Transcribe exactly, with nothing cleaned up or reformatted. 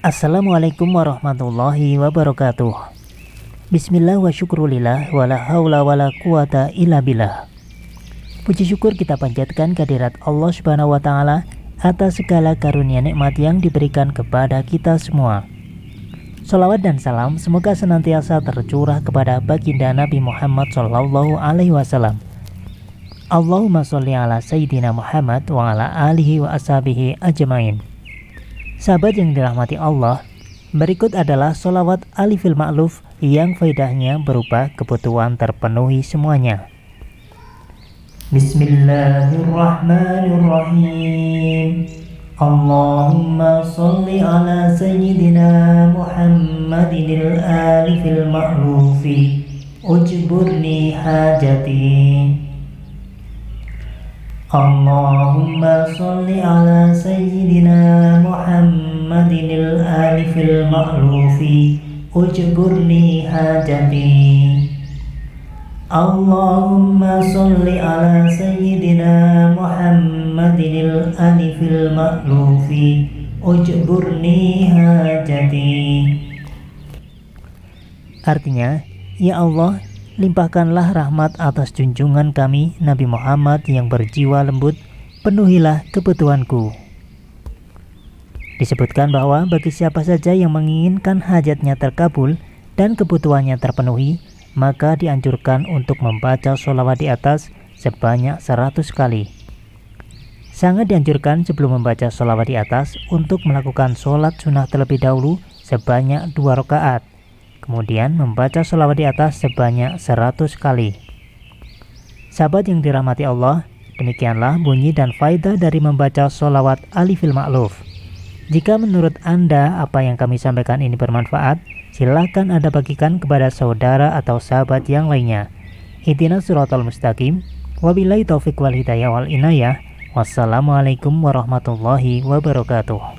Assalamualaikum warahmatullahi wabarakatuh. Bismillah wa syukrulillah wa la hawla wa la quwata illa billah. Puji syukur kita panjatkan kehadirat Allah Subhanahu wa taala atas segala karunia nikmat yang diberikan kepada kita semua. Salawat dan salam semoga senantiasa tercurah kepada baginda Nabi Muhammad sallallahu alaihi wasallam. Allahumma sholli ala sayyidina Muhammad wa ala alihi wa ashabihi ajmain. Sahabat yang dirahmati Allah, berikut adalah sholawat alifil ma'luf yang faedahnya berupa kebutuhan terpenuhi semuanya. Bismillahirrahmanirrahim. Allahumma sholli ala sayyidina Muhammadinil alifil ma'lufi ujburni hajati. Allahumma sholli ala sayyidina Muhammadinil alifil ma'lufi ujburni hajati. Allahumma sholli ala sayyidina Muhammadinil alifil ma'lufi ujburni hajati. Artinya, ya Allah, limpahkanlah rahmat atas junjungan kami Nabi Muhammad yang berjiwa lembut, penuhilah kebutuhanku. Disebutkan bahwa bagi siapa saja yang menginginkan hajatnya terkabul dan kebutuhannya terpenuhi, maka dianjurkan untuk membaca sholawat di atas sebanyak seratus kali. Sangat dianjurkan sebelum membaca sholawat di atas untuk melakukan sholat sunnah terlebih dahulu sebanyak dua rakaat. Kemudian membaca sholawat di atas sebanyak seratus kali. Sahabat yang dirahmati Allah, demikianlah bunyi dan faedah dari membaca sholawat alifil ma'luf. Jika menurut Anda apa yang kami sampaikan ini bermanfaat, silakan Anda bagikan kepada saudara atau sahabat yang lainnya. Ihdinas siratal mustaqim. Wabillahi taufiq wal hidayah wal inayah. Wassalamualaikum warahmatullahi wabarakatuh.